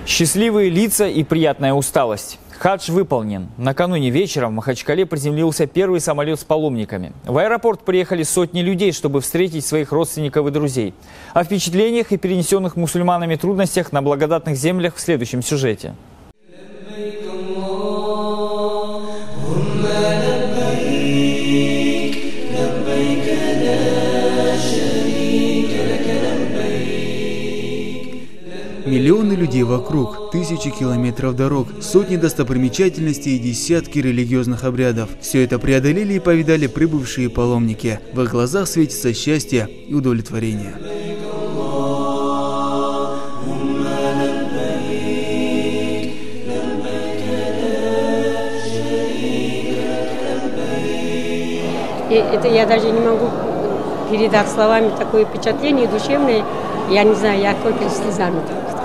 Счастливые лица и приятная усталость. Хадж выполнен. Накануне вечером в Махачкале приземлился первый самолет с паломниками. В аэропорт приехали сотни людей, чтобы встретить своих родственников и друзей. О впечатлениях и перенесенных мусульманами трудностях на благодатных землях в следующем сюжете. Миллионы людей вокруг, тысячи километров дорог, сотни достопримечательностей и десятки религиозных обрядов. Все это преодолели и повидали прибывшие паломники. В их глазах светится счастье и удовлетворение. И это я даже не могу передать словами такое впечатление душевное. Я не знаю, я только слезами.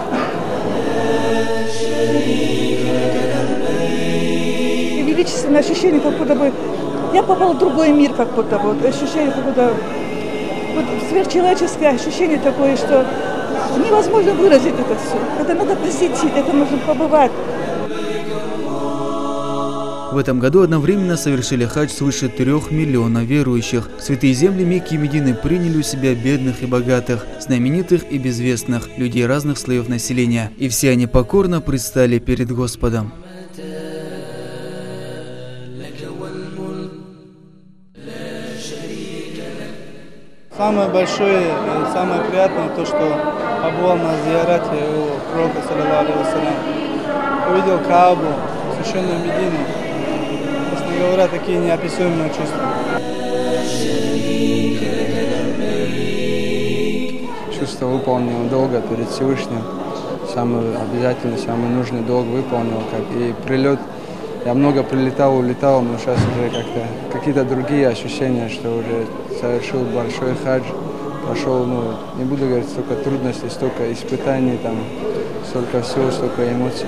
Величественное ощущение, как будто бы я попала в другой мир, как будто бы. Ощущение, как будто вот сверхчеловеческое ощущение такое, что невозможно выразить это все. Это надо посетить, это нужно побывать. В этом году одновременно совершили хадж свыше 3 миллионов верующих. Святые земли Мекки и Медины приняли у себя бедных и богатых, знаменитых и безвестных, людей разных слоев населения. И все они покорно предстали перед Господом. Самое большое и самое приятное то, что побывал на зиярате у пророка, саллаллаху алейхи вассалям. Увидел Каабу, священную Медину. Честно говоря, такие неописуемые чувства. Чувство выполнил долга перед Всевышним. Самый обязательный, самый нужный долг выполнил. И прилет. Я много прилетал, улетал, но сейчас уже как-то какие-то другие ощущения, что уже совершил большой хадж. Прошел, не буду говорить, столько трудностей, столько испытаний, там, столько всего, столько эмоций.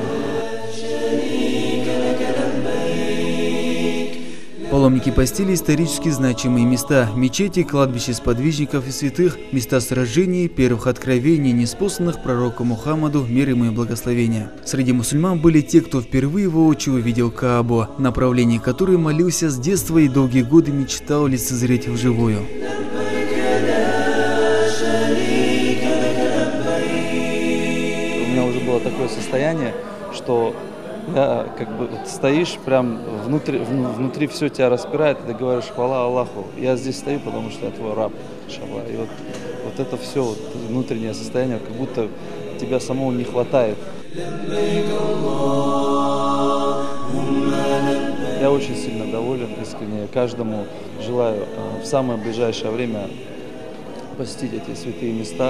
Паломники посетили исторически значимые места – мечети, кладбища сподвижников и святых, места сражений, первых откровений, ниспосланных пророку Мухаммаду, мир ему и благословения. Среди мусульман были те, кто впервые воочию увидел Каабу, направление которой молился с детства и долгие годы мечтал лицезреть вживую. У меня уже было такое состояние, что я стоишь, прям внутри все тебя распирает, и ты говоришь: хвала Аллаху, я здесь стою, потому что я твой раб, иншаллах. И вот это все, внутреннее состояние, как будто тебя самого не хватает. Я очень сильно доволен, искренне. Каждому желаю в самое ближайшее время посетить эти святые места.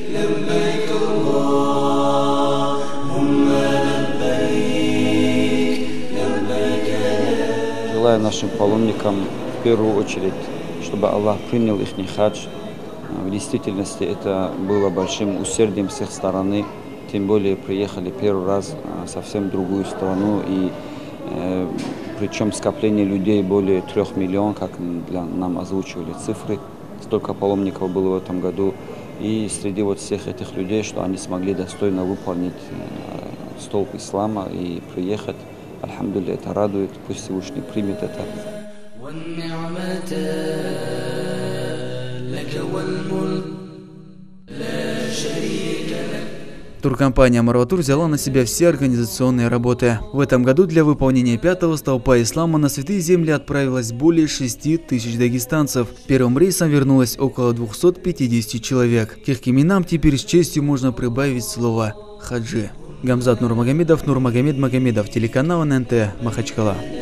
Желаю нашим паломникам в первую очередь, чтобы Аллах принял их хадж. В действительности это было большим усердием с их стороны. Тем более приехали первый раз в совсем другую страну. И причем скопление людей более 3 миллионов, как нам озвучивали цифры. Столько паломников было в этом году. И среди всех этих людей, что они смогли достойно выполнить столб ислама и приехать. Альхамдулилля, это радует, пусть Всевышний примет это. Туркомпания «Марватур» взяла на себя все организационные работы. В этом году для выполнения 5-го столпа ислама на святые земли отправилось более 6 тысяч дагестанцев. Первым рейсом вернулось около 250 человек. К их именам теперь с честью можно прибавить слово «хаджи». Гамзат Нурмагомедов, Нурмагомед Магомедов, телеканал ННТ, Махачкала.